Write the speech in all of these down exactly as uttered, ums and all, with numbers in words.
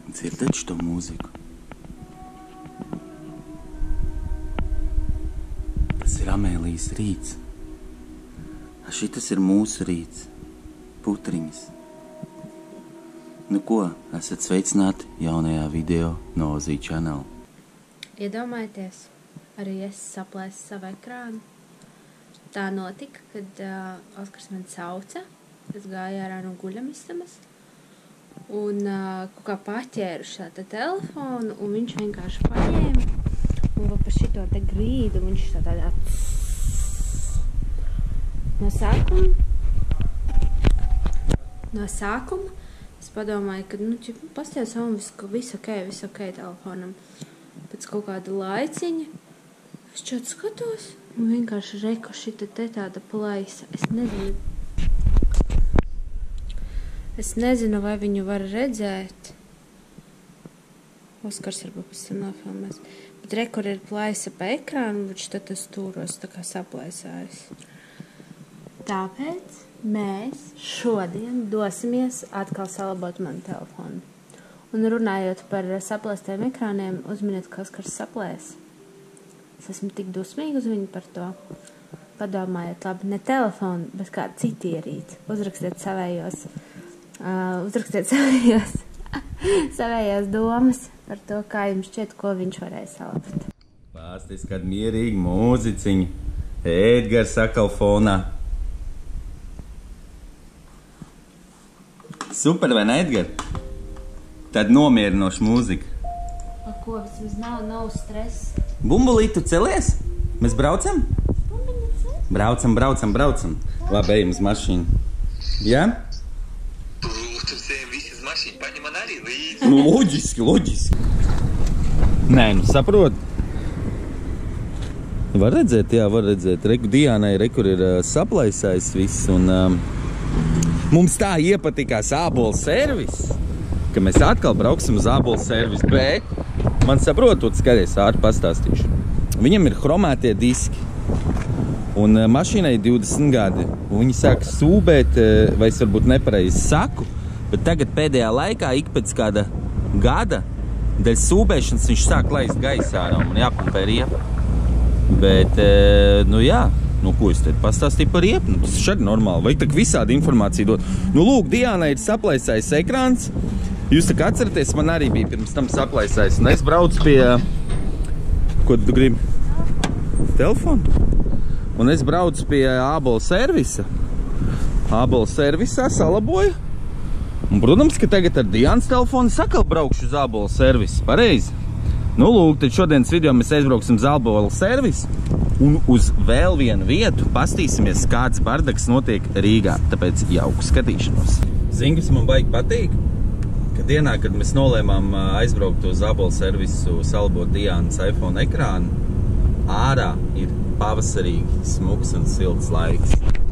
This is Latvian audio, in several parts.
Dzirdat šo mūziku? Tas ir Amēlijas rīts. Šitas ir mūsu rīts. Putriņas. Nu ko, esat sveicināti jaunajā video no Ozī channel. Iedomājieties, arī es saplēsu savu ekrānu. Tā notika, kad uh, Oskars man sauca. Es gāju ārā no guļamistabas. Un uh, kaut kā paķēru šo te telefonu, un viņš vienkārši paņēma un pa šito te grīdu, viņš tā tādā no sākuma no sākuma es padomāju, ka, nu, ķip, pasties savam visu ok, visu ok telefonam. Pēc kaut kāda laiciņa es čāt skatos, un vienkārši reku šita te tāda plaisa. Es nezinu, Es nezinu, vai viņu var redzēt. Oskars varbūt pēc tam nofilmēs. Bet re, kur ir plaisa pa ekrānu, viņš tad tas stūros tā kā saplaisājas. Tāpēc mēs šodien dosimies atkal salabot manu telefonu. Un runājot par saplēstiem ekrāniem, uzminiet, ka Oskars saplēs. Es esmu tik dusmīgi uz viņu par to. Padomājiet, labi, ne telefonu, bet kādu citu ierīci. Uzrakstiet savējos. Uh, uzrakstiet savējos, savējās domas par to, kā jums šķiet, ko viņš varēja salabt. Pāsties kādu mierīgu mūziciņu. Edgars sakal fonā. Super, vai ne, Edgar? Tad nomierinoša mūzika. Ar ko vismaz nav, nav stress. Bumbulīt, tu celies? Mēs braucam? Braucam, braucam, braucam. Labi, ejam uz mašīnu. Jā? Nu, loģiski, loģiski. Nē, nu, saprot. Var redzēt, jā, var redzēt. Reku Diānai, rekur ir uh, saplaisājis viss. Un um, mums tā iepatikās ābolu servis, ka mēs atkal brauksim uz ābolu servis. Bet, man saprot, tu skaties, ātri pastāstīšu. Viņam ir chromētie diski. Un uh, mašīnai divdesmit gadi. Un viņi sāk sūbēt, uh, vai es varbūt nepareizi saku, bet tagad pēdējā laikā, ik pēc kāda gada, dēļ sūbēšanas viņš sāk laist gaisā, un man jāpumpē riepa. Bet, nu jā, nu ko es te pastāstīju par riepu? Nu, tas ir šādi normāli, vajag tak visādi informāciju dot. Nu lūk, Diānai ir saplaisājis ekrāns. Jūs tā kā atceraties, man arī bija pirms tam saplaisājis. Un es braucu pie, ko tu gribi? Telefonu? Un es braucu pie ābolu servisa. Ābolu servisā salaboju. Un, protams, ka tagad ar Diānas telefonu sakal braukšu uz ābolu servisu. Pareizi. Nu, lūk, tad šodienas video mēs aizbrauksim uz ābolu servisu un uz vēl vienu vietu pastīsimies, kāds bardaks notiek Rīgā. Tāpēc jauku skatīšanos. Zini, kas man baigi patīk? Ka dienā, kad mēs nolēmām aizbraukt uz ābolu servisu, salabot Diānas iPhone ekrānu, ārā ir pavasarīgi smuks un silts laiks.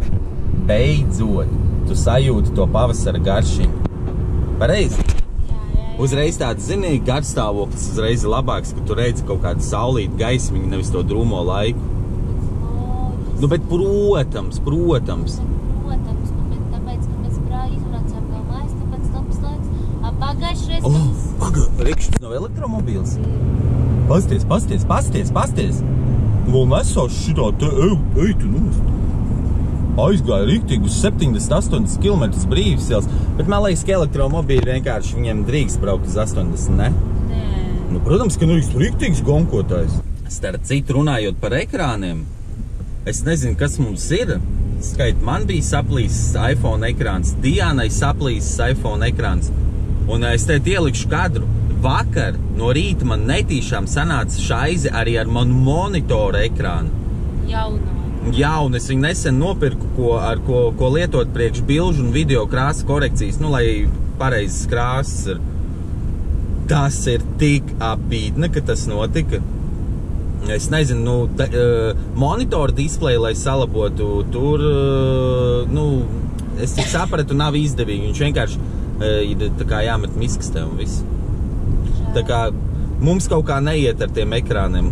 Beidzot, tu sajūti to pavasara garšiņu. Pareizi? Jā, jā. Uzreiz tāds, zini, garstāvoklis uzreiz ir labāks, ka tu redzi kaut kādu saulītu gaismiņu, nevis to drūmo laiku. Loģiski. Nu, bet protams, protams. Protams, nu, bet tāpēc, ka mēs brāļi izbraucām no mājas, tāpēc labs laiks. Pagājušreiz Oh, mēs... paga, rekšķis nav elektromobīls. Pasties, pasties, pasties, pasties. Vēl nesās šitā te, ej, ej, tu nost. Aizgāja riktīgi uz septiņdesmit astoņdesmit kilometrus brīvs ielas, bet man liekas, ka elektromobīļi vienkārši viņiem drīkst braukt uz astoņdesmit, ne? Nē. Nu, protams, ka nu ir riktīgs gonkotājs. Starp citu runājot par ekrāniem, es nezinu, kas mums ir. Skait, man bija saplīsis iPhone ekrāns, Diānai saplīsis iPhone ekrāns. Un es te ielikšu kadru. Vakar no rīta man netīšām sanāca šaizi arī ar manu monitoru ekrānu. Jaunā. Jā, un es viņu nesen nopirku, ko, ar ko, ko lietot priekš bilžu un video krāsas korekcijas, nu, lai pareizes krāsas ir. Tas ir tik apbīdne, ka tas notika. Es nezinu, nu, da, uh, monitoru displeju, lai salabotu, tur, uh, nu, es tik sapratu, nav izdevīgi. Viņš vienkārši uh, ir tā kā jāmet miskastē un viss. Tā kā mums kaut kā neiet ar tiem ekrāniem.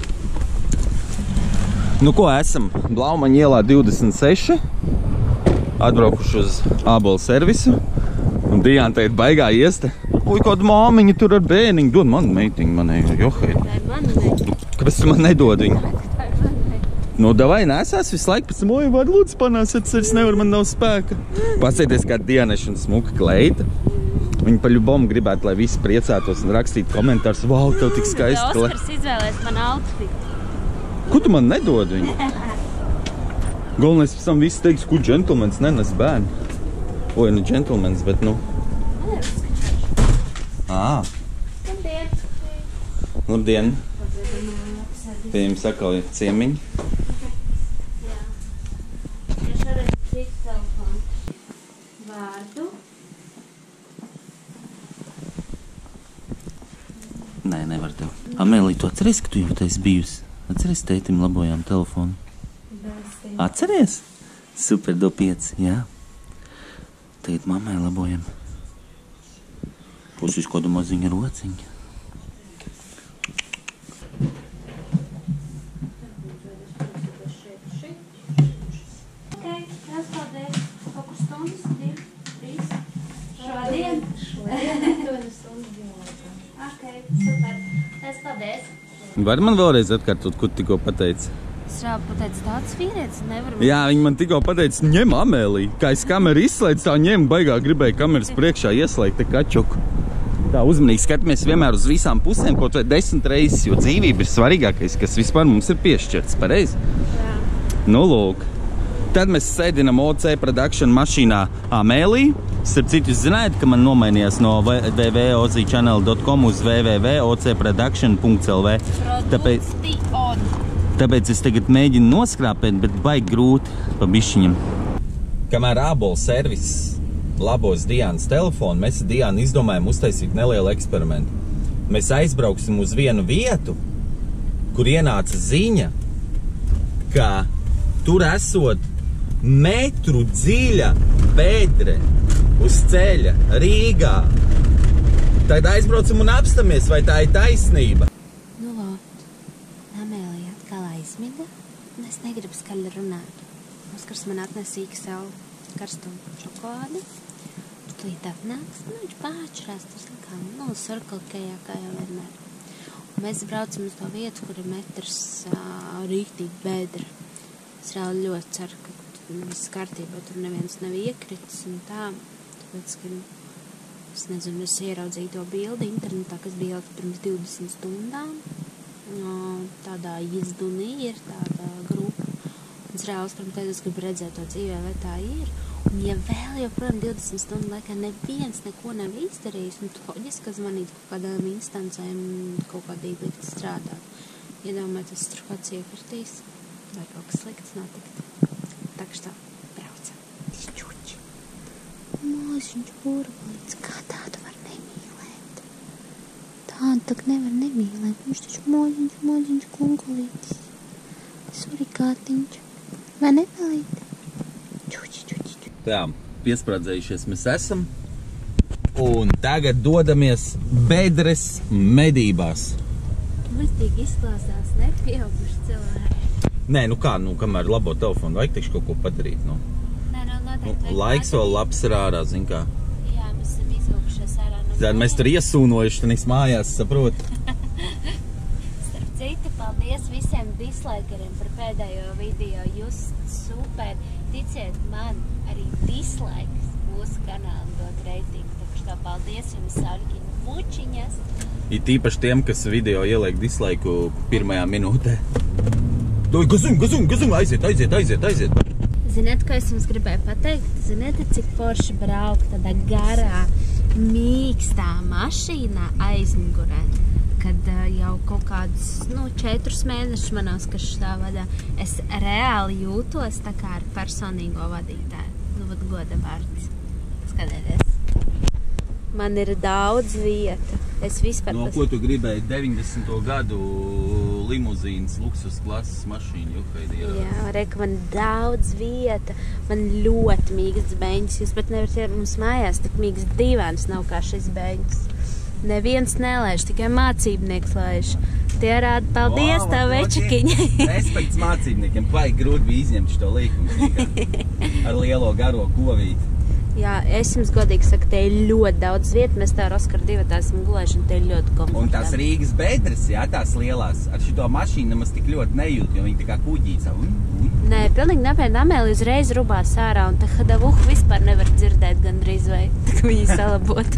Nu ko, esam Blaumaņa ielā divdesmit seši, atbraukuši uz ābolu servisu, un Diāna te ir baigā ieste. Ui, kāda māmiņa tur ar bērniņu. Dod man meitiņu, manai Johai. Tā ir mana meita. Kāpēc tu man nedod viņu? Tā ir mana meita. Nu, davai nesās visu laiku pēc moju vārdu lūdzu panāsiet, es nevaru, man nav spēka. Pasieties kā Dianeša un smuka kleita. Viņi pa ļubomu gribētu, lai visi priecātos un rakstītu komentārus. Vau, tev tik skaisti. Oskars izvēlēs man outfit. Ko tu man nedod viņu? Galvenais pēc tam visi teiks, ko džentlmens nenes bērnu. Oi, nu džentlmens, bet nu. Ā. Labdien. Labdien. Pie jums atkal ir ciemiņi. Jā. Es varētu citu telefonu. Vārdu. Nē, nevar tev. Amēlī, tu atceries, ka tu jau tais bijusi? Atceries, tētim labojām telefonu? Atceries? Super, do pieci, jā. Tēt mammai labojam. Pusis kādu maziņu rociņu. Ok, es paldies. Kaut kur stundas, divi, trīs. Šodien? Šodien, astoņas stundas dimotā. Ok, super. Es paldies. Var man vēlreiz atkārtot, ko tikko pateici? Es rābu pateicu tāds vīrietis, nevaru. Jā, viņi man tikko pateica, ņem Amēlī. Kā es kameru izslēdzu, tā ņem, baigā gribēju kameras priekšā ieslēgt te kačuku. Tā uzmanīgi skatāmies vienmēr uz visām pusēm, kaut vai desmit reizes, jo dzīvība ir svarīgākais, kas vispār mums ir piešķirts, pareizi? Jā. Nu, lūk. Tad mēs sēdinam O C Production mašīnā Amēlī. Starp citu, jūs zinājāt, ka man nomainījās no w w w punkt ozi channel dot com uz w w w punkt o c production punkt l v. Tāpēc, tāpēc es tagad mēģinu noskrāpēt, bet baigi grūti pa bišķiņam. Kamēr ābolu servis labos Diānas telefonu, mēs ar Diānu izdomājam uztaisīt nelielu eksperimentu. Mēs aizbrauksim uz vienu vietu, kur ienāca ziņa, ka tur esot metru dziļa bedre uz ceļa Rīgā. Tad aizbraucam un apstamies, vai tā ir taisnība. Nu, lūk, Amēlija atkal aizmiga, un es negribu skaļi runāt. Oskars man atnes īksalu karstu šokolādi. Tūlīt atnāks, nu, viņš pārčurās, tas kā, nu, sarkalkējā, kā jau vienmēr. Un mēs braucam uz to vietu, kur ir metrs uh, rīktīgi bedra. Es reāli ļoti ceru, ka viss kārtībā, tur neviens nav iekritis un tā. Tāpēc, ka, es nezinu, es ieraudzīju to bildi internetā, kas bija pirms divdesmit stundām. Tādā izdunī ir tāda grupa. Es reāli, protams, es gribu redzēt to dzīvē, vai tā ir. Un ja vēl joprojām divdesmit stundu laikā neviens neko nav izdarījis, un loģiski, ka zvanīt kaut kādām instancēm kaut kādīgi likt strādāt. Iedomājieties, tur kāds iekritīs, vai kaut kas slikts notikt. Tā kā tā, braucam. Čuči. Maziņš burbulis, kā tādu var nemīlēt? Tādu tak nevar nemīlēt. Viņš taču maziņš, maziņš kungulītis. Surikātiņš. Vai nepalīt? Čuči, čuči. Tā, piesprādzējušies mēs esam. Un tagad dodamies bedres medībās. Mustīgi izklausās nepieauguši cilvēki. Nē, nu kā, nu, kamēr labo telefonu, vajag taču kaut ko padarīt, nu. Nē, nu, noteikti. Nu, laiks vēl labs ir ārā, zin kā. Jā, mēs esam izvilkušies ārā no Tad mēs tur iesūnojuši, tad nīks mājās, saprot. Starp citu, paldies visiem dislaikeriem par pēdējo video. Jūs super, ticiet man, arī dislikes mūsu kanālam dod reitingu. Tāpēc tā paldies jums, Saļkiņu mučiņas. Ir tīpaši tiem, kas video ieliek dislaiku pirmajā minūtē. Doj, gazum, gazum, gazum, aiziet, aiziet, aiziet, aiziet. Ziniet, ko es jums gribēju pateikt? Ziniet, cik forši braukt tādā garā, mīkstā mašīnā aizmugurē, kad uh, jau kaut kādus, nu, četrus mēnešus manos, kas šitā vadā, es reāli jūtos tā kā ar personīgo vadītāju. Nu, vat goda vārds. Skatieties. Man ir daudz vieta. Es vispār... No ko tu gribēji? deviņdesmito gadu limuzīnas luksus klases mašīnu, Juhaidi ierādīt? Jā, reka, man daudz vieta. Man ļoti mīgs beņķis. Jūs pat nevarat, mums mājās tik mīgs divāns nav kā šis beņķis. Neviens nelaiž, tikai mācībnieks laiž. Tie rāda, paldies, tā večakiņa. Respekts mācībniekiem. Vai grūti bija izņemt šo līkumu ar lielo garo kovīti. Jā, es jums godīgi saku, te ir ļoti daudz vietu. Mēs tā ar Oskaru divatā esam gulējuši, un te ir ļoti komfortabli. Un tās Rīgas bedres, jā, tās lielās, ar šito mašīnu nemaz tik ļoti nejūt, jo viņi tā kā kuģīca. Un, un. Nē, pilnīgi nopietni, Amēlija uzreiz rubās ārā, un tā hadavuhu vispār nevar dzirdēt gandrīz vai. Tā kā viņi salabot.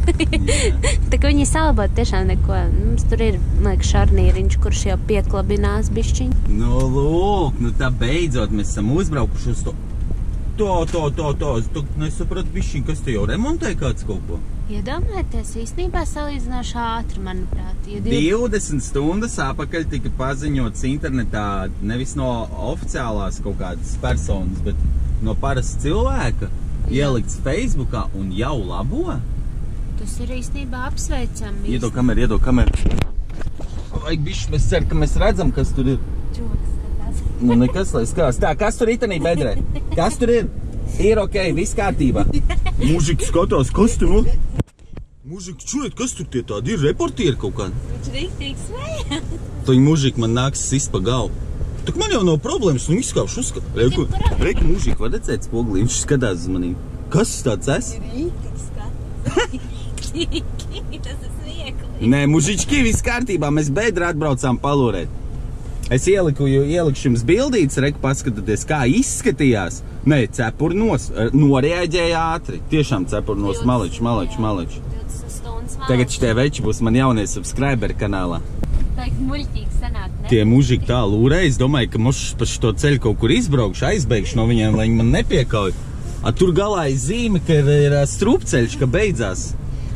Tā kā viņi salabot tiešām neko. Mums tur ir, liek, šarnīriņš, kurš jau pieklabinās bišķiņ. Nu, lūk, nu tā beidzot mēs esam uzbraukuši uz to. To, to, to, to, es nesapratu bišķiņ, kas te jau remontē kāds kaut ko. Iedomājieties, īstenībā salīdzinoši ātri, manuprāt. Ja divdesmit stundas apakaļ tika paziņots internetā nevis no oficiālās kaut kādas personas, bet no parasta cilvēka, jā. Ielikts Facebookā un jau labo. Tas ir īstenībā apsveicami. Iedod kameru, iedod kameru. Vajag bišķi, mēs ceram, ka mēs redzam, kas tur ir. Čoks. Nu, nekas, lai skās. Tā, kas tur itanī bedrē? Kas tur ir? Ir ok, viss kārtībā. Mužiki skatās, kas tur, nu? Mužiki, čujiet, kas tur tie tādi ir? Reportieri kaut kādi? Viņš rīktīgi smēja. Viņi mužiki man nāks sist pa galvu. Tak man jau nav problēmas, nu izskāpšu uzskāt. Reku, reku mužiki, var redzēt spoglī, viņš skatās uz manīm. Kas tāds es? Rīktīgi skatās. Rīktīgi, tas ir sviekli. Nē, mužički, viss kārtībā, mēs bedrā atbraucām palūrēt. Es ieliku, ielikšu jums bildītes, reku paskatāties, kā izskatījās. Nē, cepuri nos, noreaģēja ātri. Tiešām cepuri nos, maleči, maleči, maleči. Tagad šitie veči būs man jaunie subscriberi kanālā. Tagad muļķīgi sanāk, ne? Tie mužīgi tā lūrē, es domāju, ka mums pa šito ceļu kaut kur izbraukšu, aizbeigšu no viņiem, lai viņi man nepiekauj. A, tur galā ir zīme, ka ir, ir strupceļš, ka beidzās.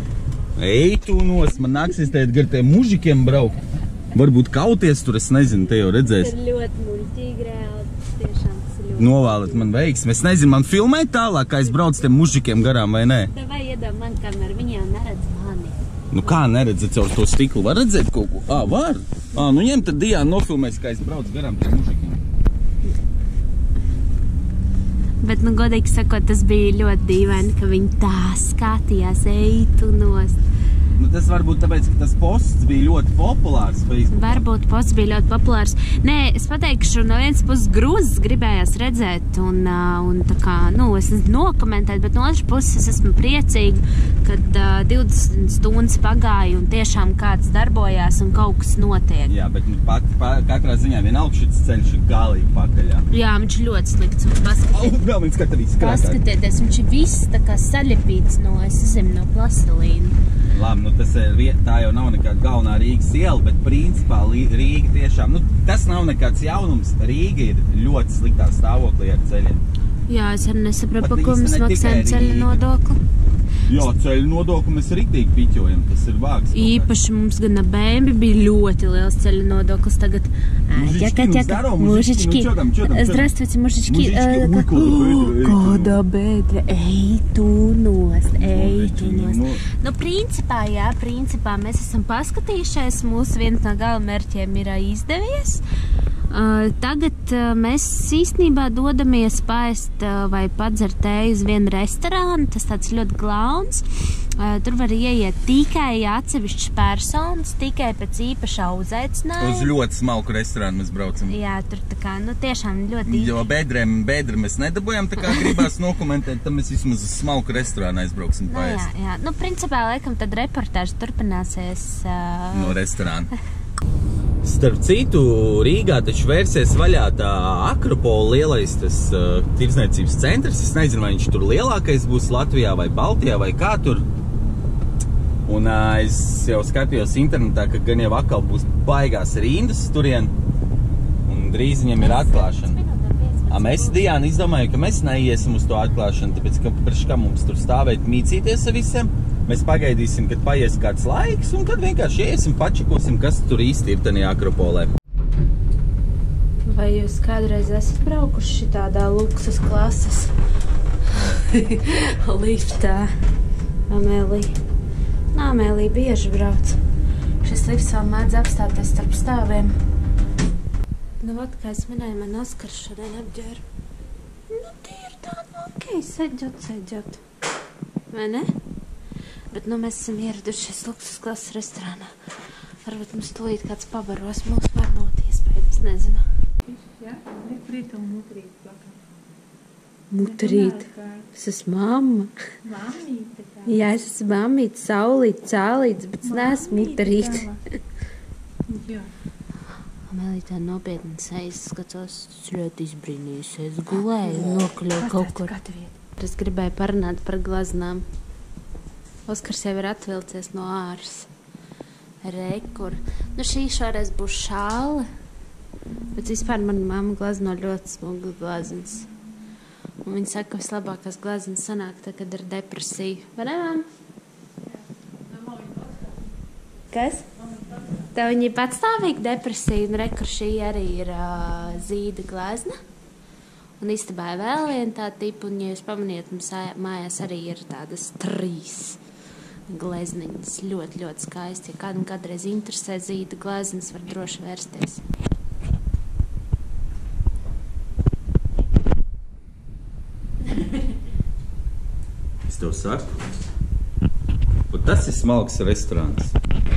Ej, tu nos, man nāksies tēt gar tiem mužikiem braukt. Varbūt kauties tur, es nezinu, te jau redzēs. Tas ir ļoti muļķīgi reāli, tiešām tas ir ļoti. Novēlēt man veiksmi. Es nezinu, man filmēt tālāk, kā es braucu tiem mužikiem garām, vai nē? Tev vai iedod man kameru, viņi jau neredz mani. Nu kā neredzēt caur to stiklu? Var redzēt kaut ko? Ā, var? Ā, nu ņem tad Diāna nofilmēs, kā es braucu garām tiem mužikiem. Bet, nu, godīgi sakot, tas bija ļoti dīvaini, ka viņi tā skatījās, ej tu nost. Nu, tas varbūt tāpēc, ka tas posts bija ļoti populārs Facebookā. Varbūt posts bija ļoti populārs. Nē, es pateikšu, no vienas puses grūzes gribējās redzēt un, un tā kā, nu, es nokomentēt, bet no otras puses es esmu priecīga, kad uh, divdesmit stundas pagāja un tiešām kāds darbojās un kaut kas notiek. Jā, bet nu, pat, pa, katrā ziņā vienalga šis ceļš ir galīgi pakaļā. Jā, viņš ir ļoti slikts. Paskatieties, vēl viņš skatavīs krātā. Paskatieties, viņš ir viss tā kā saļepīts no, es zinu, no plastelīna. Labi, nu tas ir, tā jau nav nekāda galvenā Rīgas iela, bet principā Rīga tiešām, nu tas nav nekāds jaunums. Rīga ir ļoti sliktā stāvoklī ar ceļiem. Jā, es arī nesapratu, pa ko mēs maksājam ceļu nodokli. Jā, ceļu nodokli mēs riktīgi piķojam, tas ir vāks. Īpaši mums gan bēmbi bija ļoti liels ceļu nodoklis tagad. Mužički, nu zdaro, mužički, nu čodam, čodam. Здравствуйте, mužički. Mužički, kāda bedre, ej tu nost, ej tu nost. Nu, principā, jā, principā mēs esam paskatījušies, mūsu viens no galamērķiem ir izdevies. Uh, tagad uh, mēs īstenībā dodamies paēst uh, vai padzert tēju uz vienu restorānu, tas tāds ļoti glauns. Uh, tur var ieiet tikai atsevišķas personas, tikai pēc īpašā uzaicinājuma. Uz ļoti smalku restorānu mēs braucam. Jā, tur tā kā, nu tiešām ļoti... Jo bedrēm, bedri mēs nedabujam, tā kā gribās nokomentēt, tad mēs vismaz uz smalku restorānu aizbrauksim paēst. Nu, jā, jā, nu principā, laikam, tad reportāža turpināsies... Uh... No restorāna. Starp citu, Rīgā taču vērsies vaļā tā Akropola lielais tas uh, tirdzniecības centrs. Es nezinu, vai viņš tur lielākais būs Latvijā vai Baltijā vai kā tur. Un uh, es jau skatījos internetā, ka gan jau atkal būs baigās rindas turien. Un drīz viņam ir atklāšana. A, mēs Diāna izdomāju, ka mēs neiesim uz to atklāšanu, tāpēc, ka priekš kā mums tur stāvēt mīcīties ar visiem. Mēs pagaidīsim, kad paies kāds laiks, un tad vienkārši iesim, pačikosim, kas tur īsti ir tajā Akropolē. Vai jūs kādreiz esat braukuši šitādā luksus klases liftā? Amēlija. Nā, Amēlija bieži brauc. Šis lifts vēl mēdz apstāties starp stāviem. Nu, vat, kā es minēju, man Oskars šodien apģēra. Nu, tie ir tā, nu, ok, seģot, seģot. Vai ne? Bet, nu, mēs esam ieradušies luksus klases restorānā. Varbūt mums tūlīt kāds pabaros. Mums varbūt iespējams, nezinu. Ja, nekrīt un nukrīt plakāt. Mutarīt. Es esmu mamma. Mamīte kā. Jā, es esmu mammīte, saulīt, cālīts, bet es neesmu mutarīt. Jā. Amelija tā nopietni sejas skatos, es ļoti izbrīnījos. Es gulēju un nokaļoju kaut kur. Es gribēju parunāt par glaznām. Oskars jau ir atvilcies no āras. Rekur. Nu šī šoreiz būs šāle. Bet vispār mana mamma glazno ļoti smugu glaznas. Un viņa saka, ka vislabākās glaznas sanāk tā, kad ir depresija. Vai ne, mamma? Kas? Tev viņa ir patstāvīga depresija, un rekur šī arī ir uh, zīda glazna. Un istabā ir vēl viena tā tipa, un ja jūs pamaniet, mums mājās arī ir tādas trīs glezniņas. Ļoti, ļoti skaisti. Ja kādam kādreiz interesē zīda glaznas, var droši vērsties. Es tev saku, un tas ir smalks restorāns.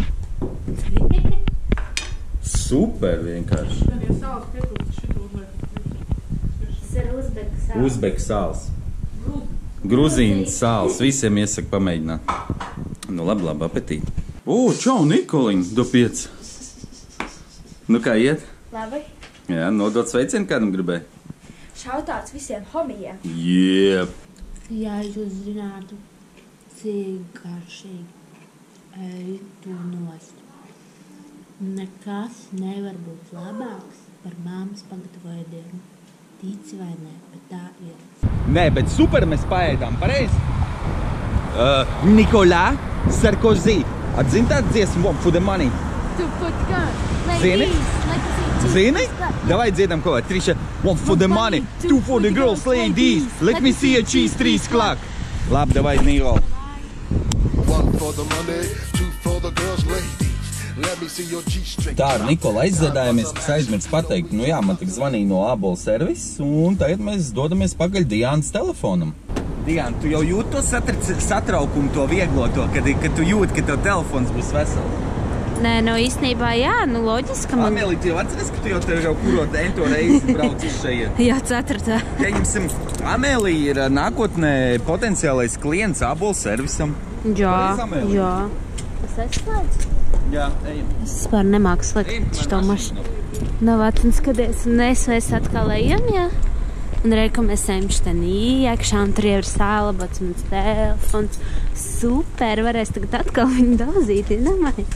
Super vienkārši. Tad jau sāls pietrūkst šitu uzliek. Tas ir uzbeku sāls. Uzbeku sāls. Gruzīnas sāls. Visiem iesaka pamēģināt. Nu labi, labi, apetīti. O, čau, Nikoliņ, do piec. Nu kā iet? Labi. Jā, nodot sveicienu kādam gribēju. Šautauts visiem homijiem. Jep. Jā, jūs zinātu, cik garšīgi ej tu nost. Nekas nevar būt labāks par mammas pagatavojumu. Tici vai ne, bet tā ir. Nē, bet super mēs paēdām, pareizi? Uh, Nikolā Sarkozy. Atzini tādu dziesmu, One for the money? Tu pat kā? Zini? Zini? Davai dziedam ko vai triša. One for the money, two for the girls, ladies. Let me see a cheese, trīs klāk. Labi, davai, Nīgol. One for the money, two for the girls, ladies. Let me see your G-string. Tā ar Nikolu aizdziedājamies, kas aizmirst pateikt. Nu jā, man tik zvanīja no ābolu servis, un tagad mēs dodamies pagaļ Diānas telefonam. Diāna, tu jau jūti to satric, satraukumu, to vieglo to, kad, kad tu jūti, ka tev telefons būs vesels? Nē, no īstenībā jā, nu loģiski, ka man... Ameli, tu jau atceries, ka tu jau tev jau kuro ento reizi brauc uz šeit? Jā, ceturtā. Pieņemsim, Ameli ir nākotnē potenciālais klients ābolu servisam. Jā, Pareizi, Ameli? jā. Es aizslēdzu? Jā, ejam. Es vispār nemāku slēgt šo mašinu. Nav atun skaties, un es vairs atkal ejam, jā. Un reiz, ka mēs ejam štenī iekšā, un tur jau ir sālabots mans telefons. Super, varēs tagad atkal viņu dauzīt, ir nemāju.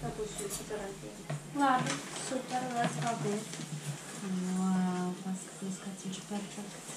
Labi, super, liels paldies. Wow, paskaties, kāds viņš perfekts.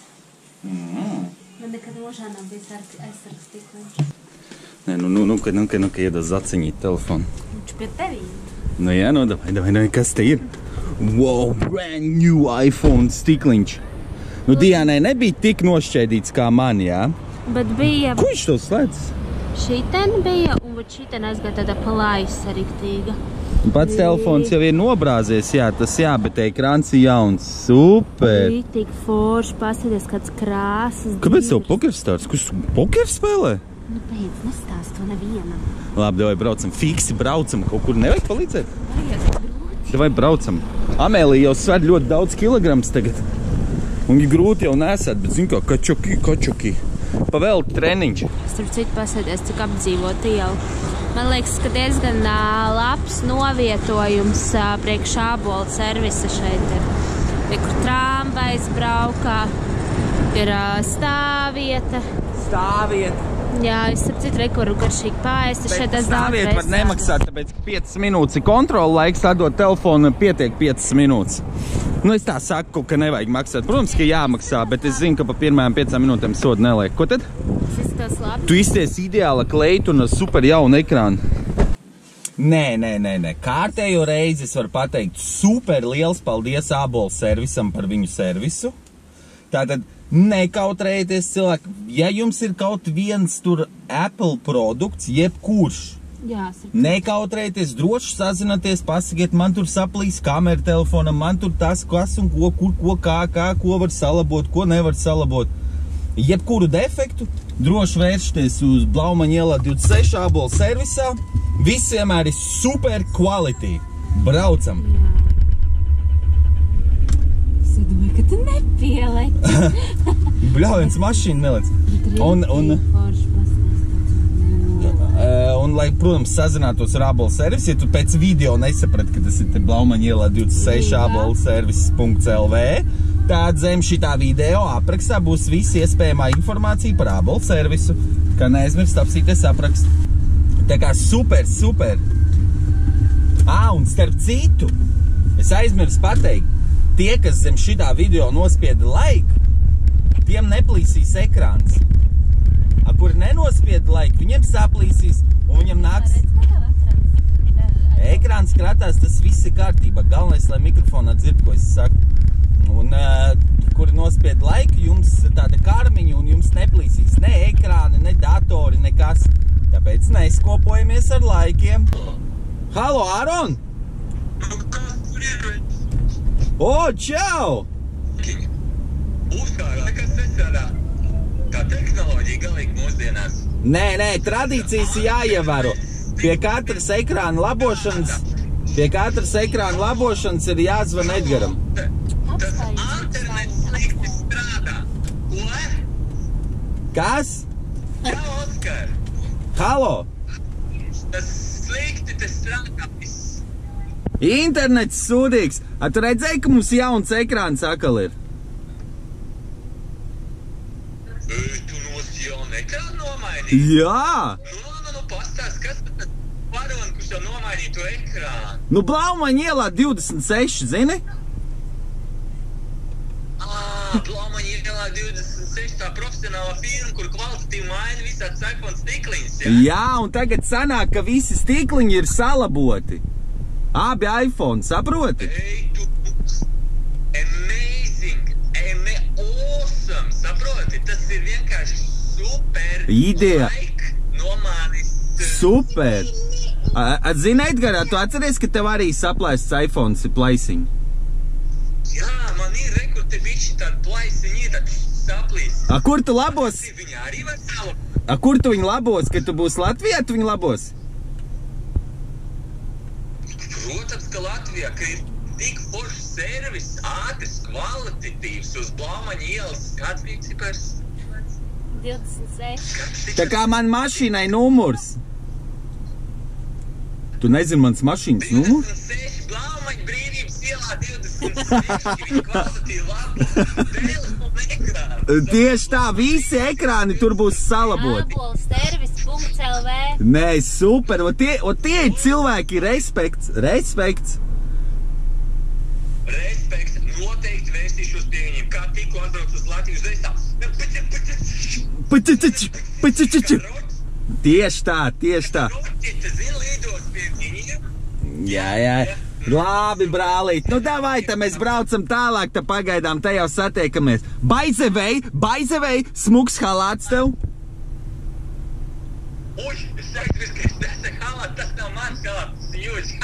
Mm. Man nekad mūžā nav bijis aizsargs tikliņš. Nē, nu, nu, nu, ka, nu, ka, nu, ka iedos zaciņīt telefonu. Viņš pie tevī. Nu jā, nu, davai, davai, davai, kas te ir? Wow, brand new iPhone stikliņš. Nu, Diānai nebija tik nošķēdīts kā man, jā? Bet bija... Ko viņš to slēdz? Šiten bija, un šiten aizgāja tāda palaisa riktīga. Pats telefons jau ir nobrāzies, jā, tas jā, bet ekrāns ir jauns. Super! Tik forši, pasēties kāds krāsas. Kāpēc tev pokerstārs? Kurš poker spēlē? Nu, beidz, nestāst to nevienam. Labi, davai braucam, fiksi braucam, kaut kur nevajag palīdzēt? Vajag grūti. Davai braucam. Amēlija jau sver ļoti daudz kilograms tagad. Un ir grūti jau nesēt, bet zin kā, kačuki, kačuki. Pavēl treniņš. Starp citu pasēties, cik apdzīvot ielu. Man liekas, ka diezgan uh, labs novietojums uh, priekš ābolu servisa šeit ir. Ir kur trāmbais braukā, ir uh, stāvvieta. Stāviet. Jā, es starp citu rekuru garšīgi pārēst. Bet stāviet var nemaksāt, tāpēc, ka piecas minūtes ir kontrola laiks, atdot telefonu, pietiek piecas minūtes. Nu, es tā saku, ka nevajag maksāt. Protams, ka jāmaksā, bet es zinu, ka pa pirmajām piecām minūtēm sodu neliek. Ko tad? Tas izskatās labi. Tu izties ideāla kleitu un super jaunu ekrānu. Nē, nē, nē, nē. Kārtējo reizi es varu pateikt super liels paldies ābolu servisam par viņu servisu. Tātad nekautrējieties cilvēki. Ja jums ir kaut viens tur Apple produkts, jebkurš, Jā, nekautrējieties, droši sazināties, pasakiet, man tur saplīs kamera telefonam, man tur tas, kas un ko, kur, ko, kā, kā, ko var salabot, ko nevar salabot. Jebkuru defektu droši vēršties uz Blaumaņa ielā divdesmit seši ābolu servisā. Viss vienmēr ir super quality. Braucam! Es domāju, ka tu nepieleci. Bļaujiens mašīna neliec. Un, un, uh, un, lai, protams, sazinātos ar ābolu servisu, ja tu pēc video nesaprati, ka tas ir te Blaumaņa ielā divdesmit seši ābolu serviss punkts L V, tad zem šitā video aprakstā būs visi iespējamā informācija par ābolu servisu, kā neaizmirst apsīties aprakstu. Tā kā super, super. Ā, un starp citu, es aizmirsu pateikt, tie, kas zem šitā video nospieda laiku, tiem neplīsīs ekrāns. A, kur nenospieda laiku, viņiem saplīsīs, un viņam nāks... Ekrāns kratās, tas viss ir kārtībā. Galvenais, lai mikrofonā dzird, ko es saku. Un, uh, kur nospieda laiku, jums tāda karmiņa, un jums neplīsīs ne ekrāni, ne datori, nekas. Tāpēc neizkopojamies ar laikiem. Halo, Āron! O, čau! Uzkārā, kas nesarā? Kā tehnoloģija galīgi mūsdienās? Nē, nē, tradīcijas jāievēro. Pie katras ekrāna labošanas, pie katras ekrāna labošanas ir jāzvan Edgaram. Tas internets slikti strādā. Ko? Kas? Čau, Oskar! Halo! Tas slikti te strādā viss. Internets sūdīgs. A, tu redzēji, ka mums jauns ekrāns akal ir? Tu nos jaunu ekrānu nomainīji? Jā! Nu, nu, nu, nu, pastāst, kas tad varoni, kurš jau nomainīja to ekrānu? Nu, Blaumaņa ielā divdesmit seši, zini? Ā, Blaumaņa ielā divdesmit seši, tā profesionālā firma, kur kvalitatīvi maina visāds iPhone stikliņas, jā? Jā, un tagad sanāk, ka visi stikliņi ir salaboti. Abi iPhone, saproti? Ei, tu, amazing, eme, awesome, saproti? Tas ir vienkārši super. Ideja. Laik nomānis. Super. A, a, zini, Edgarā, tu atceries, ka tev arī saplaists iPhones ir plaisiņi? Jā, man ir rekur te bišķi tāda plaisiņi, tāda saplīs. A, kur tu labos? Viņi arī var salu. A, kur tu viņu labos? Kad tu būsi Latvijā, tu viņu labos? Protams, ka Latvijā, ka ir tik foršs servis, ātrs, kvalitatīvs uz Blaumaņa ielas. Kāds bija cipars? divdesmit seši. Tā kā man mašīnai numurs. Tu nezini mans mašīnas numurs? divdesmit seši Blaumaņa brīvības ielā divdesmit seši. Viņi kvalitatīvi labi. Telefona ekrānu. Tieši tā, visi ekrāni tur būs salaboti. ābolu servis punkts L V. Nē, super, un tie, un tie ir cilvēki, respekts, respekts. Respekts, noteikti vēstīšos pie viņiem, kā tikko atbrauc uz Latvijas reisā. Pačičiči, pačičiči. Tieši tā, tieši tā. Roķita, zin, līdos pie viņiem. Jā, jā. Labi, brālīt. Nu, davai, tā mēs braucam tālāk, tā pagaidām, te jau satiekamies. Baizevei, baizevei, smuks halāts tev. Uj, es aizvirs, ka es nesaku halāt, tas nav mans halāts, tas ir jūs.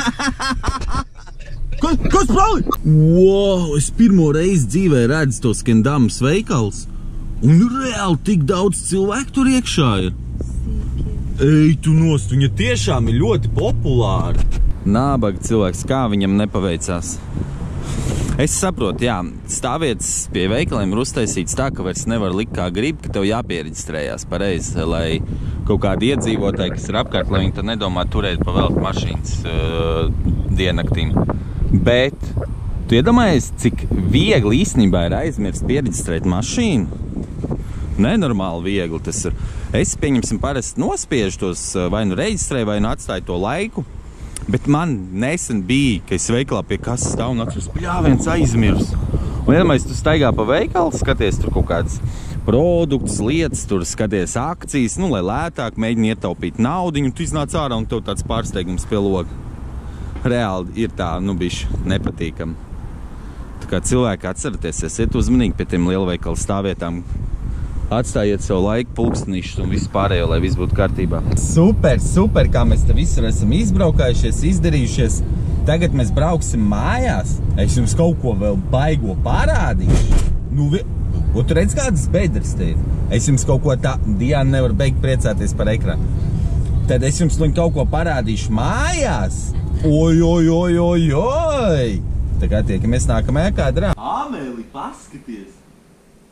Kas, kas, brālīt? Wow, es pirmo reizi dzīvē redzu to Skendamas veikals. Un reāli tik daudz cilvēku tur iekšā ir. Ej, tu nost, viņa tiešām ir ļoti populāra. Nābaga cilvēks, kā viņam nepaveicās. Es saprotu, jā, stāvvietas pie veikaliem ir uztaisīts tā, ka vairs nevar likt kā grib, ka tev jāpiereģistrējās pareizi, lai kaut kādi iedzīvotāji, kas ir apkārt, lai viņi tad nedomā turēt pavelk mašīnas uh, diennaktīm. Bet tu iedomājies, cik viegli īstenībā ir aizmirst piereģistrēt mašīnu? Nenormāli viegli tas ir. Es, pieņemsim, parasti nospiežu tos, vai nu reģistrēju, vai nu atstāju to laiku. Bet man nesen bija, ka es veikalā pie kasas stāvu un atceros, bļāviens aizmirs. Un iedomājies, tu staigā pa veikalu, skaties tur kaut kādas produktus, lietas, tur skaties akcijas, nu, lai lētāk mēģini ietaupīt naudiņu, tu iznāc ārā un tev tāds pārsteigums pie loga. Reāli ir tā, nu, bišķi nepatīkam. Tā kā cilvēki atceraties, esiet uzmanīgi pie tiem lielveikalu stāvvietām. Atstājiet savu laiku, pulkstenīšus un visu pārējo, lai viss būtu kārtībā. Super, super, kā mēs te visur esam izbraukājušies, izdarījušies. Tagad mēs brauksim mājās. Es jums kaut ko vēl baigo parādīšu. Nu, un tu redz kādas bedres te ir? Es jums kaut ko tā, Diana nevar beigt priecāties par ekrānu. Tad es jums kaut ko parādīšu mājās. Oj, oj, oj, oj, oj. Tā kā tiekamies nākamajā kadrā. Āmēli, paskaties!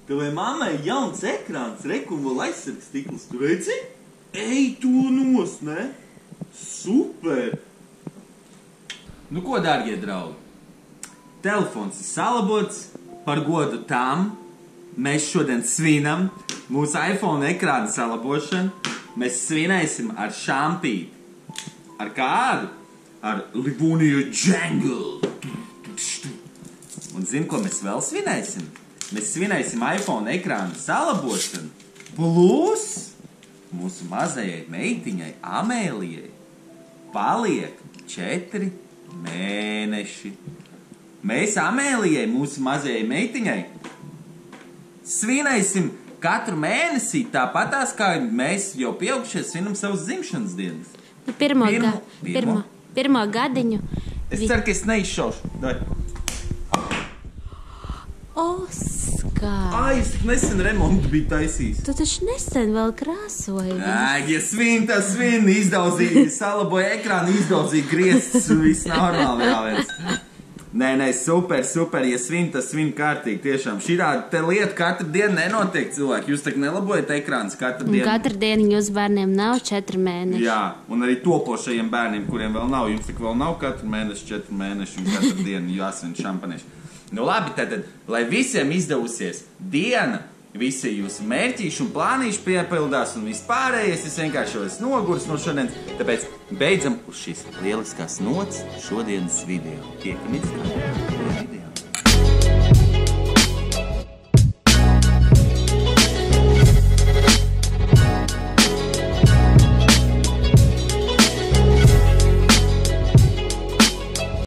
Tavai mammai jauns ekrāns, reku un vēl aizsargs stikls. Tu redzi? Ej to nos, ne? Super! Nu ko, dārgie draugi? Telefons ir salabots, par godu tam. Mēs šodien svinam mūsu iPhone ekrāna salabošanu. Mēs svinēsim ar šampīti. Ar kādu? Ar Livonija Jungle. Un zini, ko mēs vēl svinēsim? Mēs svinēsim iPhone ekrāna salabošanu. Plus mūsu mazajai meitiņai Amēlijai paliek četri mēneši. Mēs Amēlijai, mūsu mazajai meitiņai, svinēsim katru mēnesī tāpatās, kā mēs jau pieaugušie svinam savus dzimšanas dienas. Pirmo, Pirmo- ga, pirmo, pirmo gadiņu. Es ceru, ka es neizšaušu. Dai. Oskar, Ai, es tik nesen remontu biju taisījis. tu taču nesen vēl krāsoji. Ā, ja svin, tas svin, izdauzīja, salaboja ekrānu, izdauzīja griestus un viss normāli jāviens. Nē, nē, super, super, ja svin, tas svin kārtīgi, tiešām. Šitā te lieta katru dienu nenotiek, cilvēki. Jūs tak nelabojat ekrāns katru Un dienu. katru dienu jūsu bērniem nav četri mēneši. Jā, un arī topošajiem bērniem, kuriem vēl nav. Jums tik vēl nav katru mēnešu, četru mēnešu un katru dienu jāsvin šampanieši. Nu labi, tad, lai visiem izdevusies diena, visi jūsu mērķīši un plānīši piepildās un vispārējais, es vienkārši esmu nogurs no šodienas, tāpēc beidzam uz šīs lieliskās nots šodienas video. Tiekamies kā video.